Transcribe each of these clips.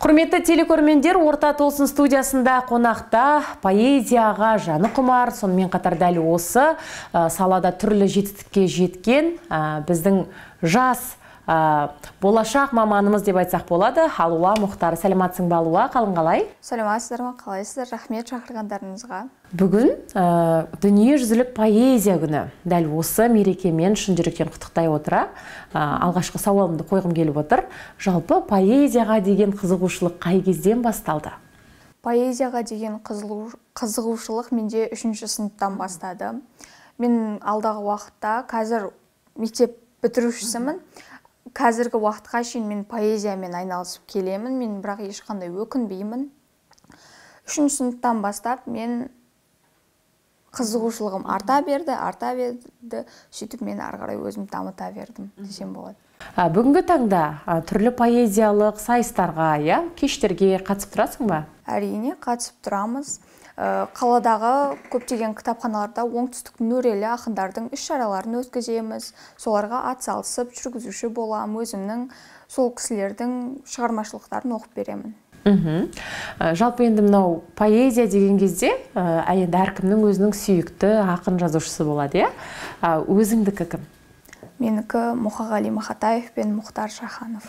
Құрметті телекөрермендер, Орта Толсын студиясында қонақта поэзияға жаны құмар, сонымен қатар дәл осы салада түрлі жетістікке жеткен біздің жас болашақ маманымыз деп айтсақ болады. Алуа Мұхтар, сәлематсың ба Алуа, қалың қалай? Сәлематсыздар ма, қалайсыздар? Рахмет шақырғандарыңызға. Бүгін дүниежүзілік поэзия күні. Дәл осы мерекемен шын жүректен құттықтай отыра, алғашқы сауалымды қойғым келіп отыр. Жалпы поэзияға деген қызығушылық қай кезден басталды? Поэзияға деген қызығушылық менде 3-ші сыныптан бастады. Мен алдағы уақытта қазір мектеп бітірушісімін. Қазіргі уақытқа шейін мен поэзиямен айналысып келемін. Мен бірақ ешқандай өкінбеймін. 3-ші сыныптан бастап мен қызығушылығым арта берді. Сөйтіп мен ары қарай өзім дамыта бердім десем болады. Бүгінгі таңда түрлі поэзиялық сайыстарға, кештерге қатысып тұрасың ба? Әрине, қатысып тұрамыз. Қаладағы көптеген кітапханаларда оңтүстіктің өрелі ақындардың іс-шараларын өткіземіз. Соларға атсалысып жүргізуші болам, өзімнің сол кісілердің шығармашылықтарын оқып беремін. Жалпы енді мынау поэзия деген кезде енді әркімнің өзінің сүйікті ақын жазушысы болады, өзіңдікі кім? Менікі Мұқағали Мақатаев пен Мұхтар Шаханов.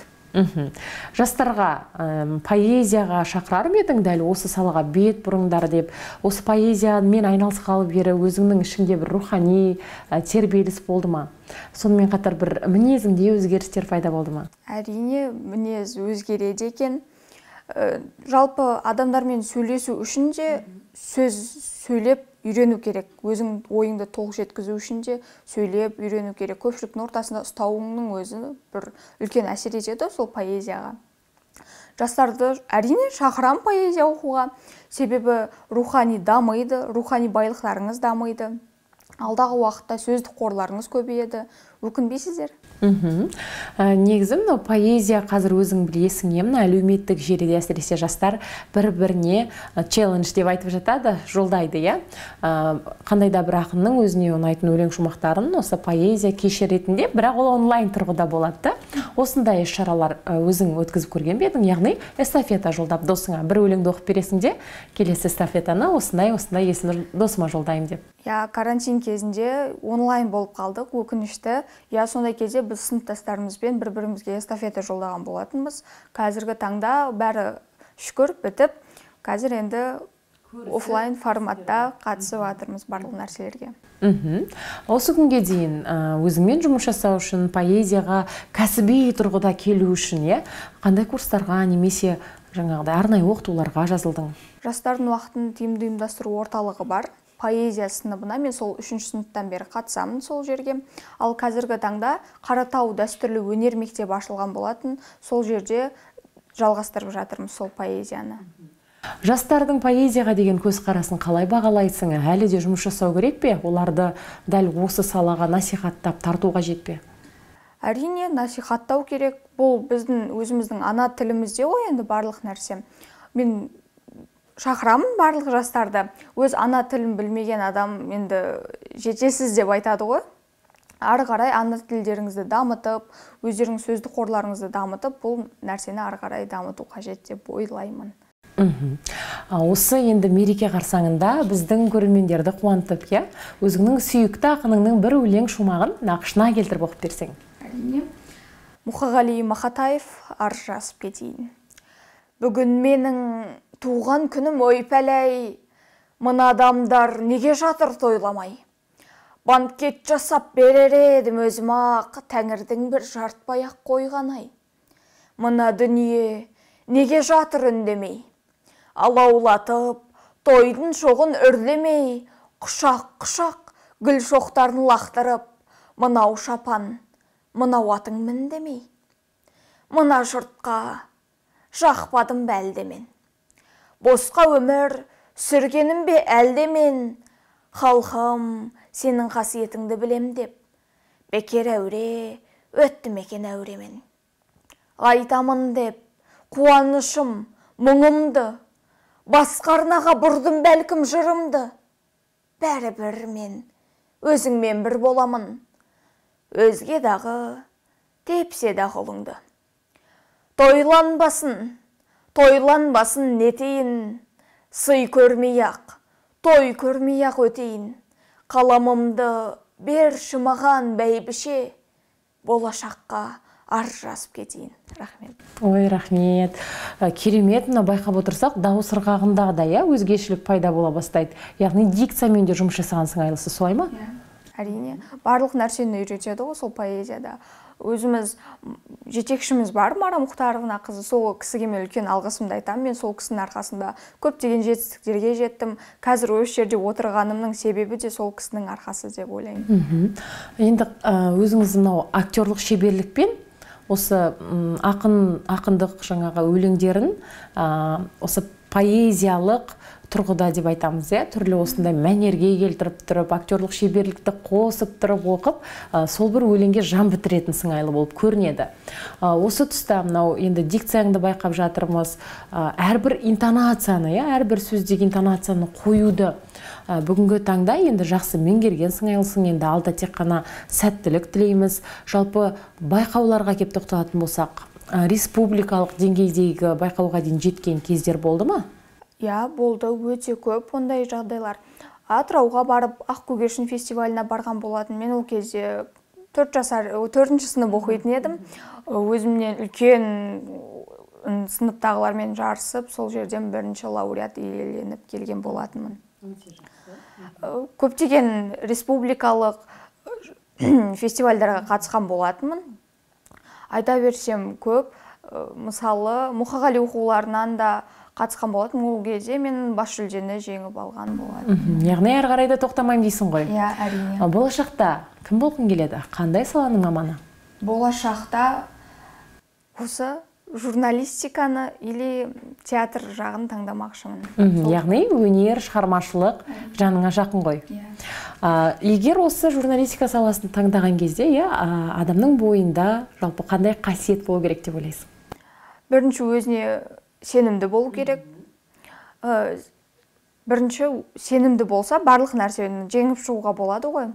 Жастарға поэзияға шақырар ма едің, дәл осы салаға бет бұрыңдар деп, осы поэзиямен айналысқалы бері өзіңнің ішіңде бір рухани тербеліс болды ма? Сонымен қатар бір мінезіңде өзгерістер пайда болды ма? Әрине, мінез өзгереді екен. Жалпы адамдармен сөйлесу үшін де сөз сөйлеп үйрену керек. Өзің ойыңды толық жеткізу үшін де сөйлеп үйрену керек. Көпшіліктің ортасында ұстауыңның өзі бір үлкен әсер етеді сол поэзияға. Жастарды әрине шақырам поэзия оқуға. Себебі рухани дамиды, рухани байлықтарыңыз дамиды. Алдағы уақытта сөздік қорларыңыз көбейеді. Өкінбейсіздер? Негізі поэзия қазір өзің білесің, әлеуметтік желіде әсіресе жастар бір-біріне челлендж деп айтып жатады, жолдайды, қандай да бір ақынның өзіне ұнайтын өлең шумақтарын осы поэзия кеші ретінде, бірақ ол онлайн тұрғыда болады. Осындай іс-шаралар өзің өткізіп көрген бе едің, яғни эстафета жолдап досыңа бір өлеңді оқып бересің де, келесі эстафетаны осындай есімді досыма жолдайым деп. Карантин кезінде онлайн болып қалдық, өкінішті. Сондай кезде біз сыныптастарымызбен бір-бірімізге эстафета жолдаған болатынбыз. Қазіргі таңда бәрі шүкір бітіп, қазір енді офлайн форматта қатысып жатырмыз барлық нәрселерге. Осы күнге дейін өзіңмен жұмыс жасау үшін, поэзияға кәсіби тұрғыда келу үшін, қандай курстарға немесе жаңағыдай арнайы оқытуларға жазылдың? Жастардың уақытын тиімді ұйымдастыру орталығы бар. Поэзия сыныбына мен сол 3-ші сыныптан бері қатысамын сол жерге. Ал қазіргі таңда Қаратау дәстүрлі өнер мектебі ашылған болатын. Сол жерде жалғастырып жатырмыз сол поэзияны. Жастардың поэзияға деген көзқарасын қалай бағалайсың? Әлі де жұмыс жасау керек пе? Оларды дәл осы салаға насихаттап тартуға жетпе? Әрине, насихаттау керек. Бұл біздің өзіміздің ана тілімізде ғой енді барлық нәрсе. Мен шақырамын барлық жастарды. Өз ана тілін білмеген адам енді жетесіз деп айтады ғой. Ары қарай ана тілдеріңізді дамытып, өздеріңіз сөздік қорларыңызды дамытып, бұл нәрсені ары қарай дамыту қажет деп ойлаймын. Осы енді мереке қарсаңында біздің көрермендерді қуантып, өзіңнің сүйікті ақыныңның бір өлең шумағын нақышына келтіріп оқып берсең. Әрине. Мұқағали Мақатаев, арыз жазып кетейін. Бүгін менің туған күнім ой-пәләй, мына адамдар неге жатыр тойламай? Банкет жасап берер едім өзім ақ, тәңірдің бір жартпай-ақ қойғанай. Мына дүние неге жатыр үндемей? Алаулатып, тойдың шоғын үрлемей, құшақ-құшақ гүл шоқтарын лақтырып, мынау шапан, мынау атың міндемей? Мына жұртқа жақпадым бәлдемен. Босқа өмір сүргенім бе әлдемен, халқым сенің қасиетіңді білем деп, бекер әуре өттім екен әуремен. Айтамын деп қуанышым, мұңымды, басқарнаға бұрдым бәлкім жырымды. Бәрібір мен өзіңмен бір боламын, өзге дағы тепсе дағы ұлыңды. Тойланбасын тойланбасын нетейін, сый көрмей-ақ, той көрмей-ақ өтейін. Қаламымды берші маған бәйбіше, болашаққа ар жазып кетейін. Рахмет. Ой, рахмет. Керемет, мына байқап отырсақ, дауыс ырғағында да өзгешілік пайда бола бастайды. Яғни дикциямен де жұмыс жасаған сыңайлысы, солай ма? Әрине, барлық нәрсені үйретеді ғой сол поэзияда. Өзіміз жетекшіміз бар, Мара Мұхтаровна қызы, сол кісіге мен үлкен алғысымды айтамын. Мен сол кісінің арқасында көптеген жетістіктерге жеттім. Қазір осы жерде отырғанымның себебі де сол кісінің арқасы деп ойлаймын. Енді өзіңіз мынау актерлық шеберлікпен осы ақындық жаңағы өлеңдерін осы поэзиялық тұрғыда деп айтамыз, түрлі осындай мәнерге келтіріп тұрып, актерлық шеберлікті қосып тұрып оқып, сол бір өлеңге жан бітіретін сыңайлы болып көрінеді. Осы тұста мынау енді дикцияңды байқап жатырмыз, әрбір интонацияны, әрбір сөздегі интонацияны қоюды бүгінгі таңда енді жақсы меңгерген сыңайлысың. Енді алда тек қана сәттілік тілейміз. Жалпы байқауларға кеп тоқталатын болсақ, республикалық деңгейдегі байқауға дейін жеткен кездер болды ма? Я, болды, өте көп ондай жағдайлар. Атырауға барып, Ақкөгершін фестиваліне барған болатын. Мен ол кезде 4-ші сынып оқитын едім. Өзімнен үлкен сыныптағылармен жарысып, сол жерден бірінші лауреат иеленіп келген болатынмын. Көптеген республикалық фестивальдарға қатысқан болатынмын. Айта берсем көп, мысалы, Мұқағали оқуларынан да қатысқан болатын. Ол кезде мен бас жүлдені жеңіп алған болатын. Яғни әрі қарай да тоқтамайым дейсің ғой? Иә, әрине. Болашақта кім болғың келеді? Қандай саланың маманы? Болашақта осы журналистиканы или театр жағын таңдамақшымын. Яғни өнер, шығармашылық жаныңа жақын ғой. Егер осы журналистика саласын таңдаған кезде, адамның бойында жалпы қандай қасиет болу керек деп ойлайсың? Бірінші, өзіне сенімді болу керек. Бірінші, сенімді болса, барлық нәрсені жеңіп шығуға болады ғой.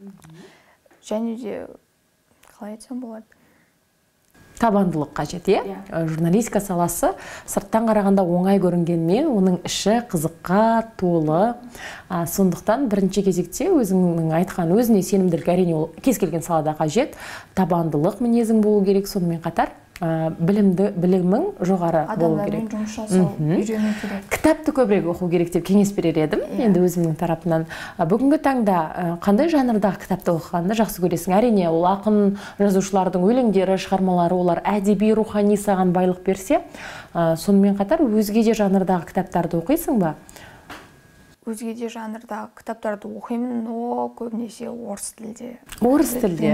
Және де, қалай айтсам болады? Табандылық қажет, журналистика саласы сырттан қарағанда оңай көрінгенмен, оның іші қызыққа толы. Сондықтан бірінші кезекте өзіңнің айтқан өзіне сенімділік, әрине ол кез келген салада қажет. Табандылық мінезің болу керек, сонымен қатар білімің жоғары болу керек. Адамдармен жұмыс жасау, үйрену керек. Кітапты көбірек оқу керек деп кеңес берер едім, енді өзімнің тарапынан. Бүгінгі таңда қандай жанрдағы кітапты оқығанды жақсы көресің? Әрине, ол ақын жазушылардың өлеңдері, шығармалары, олар әдеби, рухани саған байлық берсе, сонымен қатар өзге де жанрдағы кітаптарды оқисың ба? Өзге де жанрдағы кітаптарды оқимын, но көбінесе орыс тілде. Орыс тілде?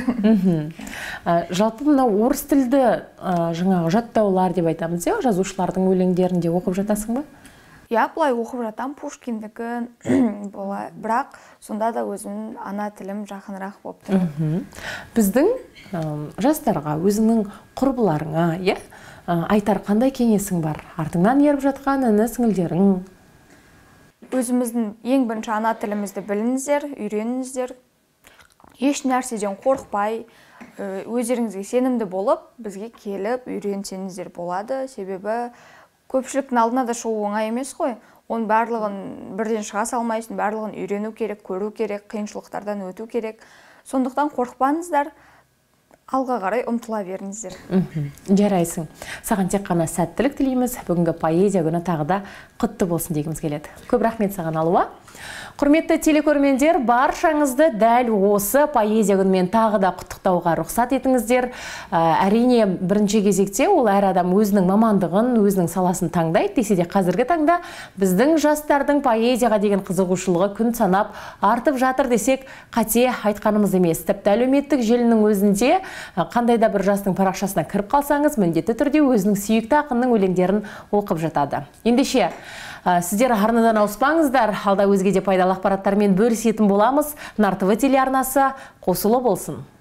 Жалпы мына орыс тілді жаңағы жаттаулар деп айтамыз, жазушылардың өлеңдерінде оқып жатасың ба? Я, былай оқып жатам, Пушкиндікін, бірақ сонда да өзімнің ана тілім жақынырақ болып тұрады. Біздің жастарға, өзіңнің құрбыларыңа, айтар қандай кеңесің бар? Артыңнан еріп жатқан іні сіңілдерің? Өзіміздің ең бірінші ана тілімізді біліңіздер, үйреніңіздер. Еш нәрседен қорықпай, өздеріңізге сенімді болып, бізге келіп үйренсеңіздер болады. Себебі көпшіліктің алдына да шығу оңай емес қой. Оның барлығын бірден шыға салмайсың, барлығын үйрену керек, көру керек, қиыншылықтардан өту керек. Сондықтан қорықпаңыздар, алға қарай ұмтыла беріңіздер. Жарайсың. Саған тек қана сәттілік тілейміз. Бүгінгі поэзия күні тағы да құтты болсын дегіміз келеді. Көп рахмет саған, Алуа. Құрметті телекөрермендер, баршаңызды дәл осы поэзия күнімен тағы да құттықтауға рұқсат етіңіздер. Әрине, бірінші кезекте ол әр адам өзінің мамандығын, өзінің саласын таңдайды. Десе де қазіргі таңда біздің жастардың поэзияға деген қызығушылығы күн санап артып жатыр десек, қате айтқанымыз емес. Тіпті әлеуметтік желінің өзінде қандай да бір жастың парақшасына кіріп қалсаңыз, міндетті түрде өзінің сүйікті ақынның өлеңдерін оқып жатады. Ендеше сіздер арнадан ауыспаңыздар, алда өзге де пайдалы ақпараттармен бөлісетін боламыз. Нар ТВ телеарнасы қосулы болсын.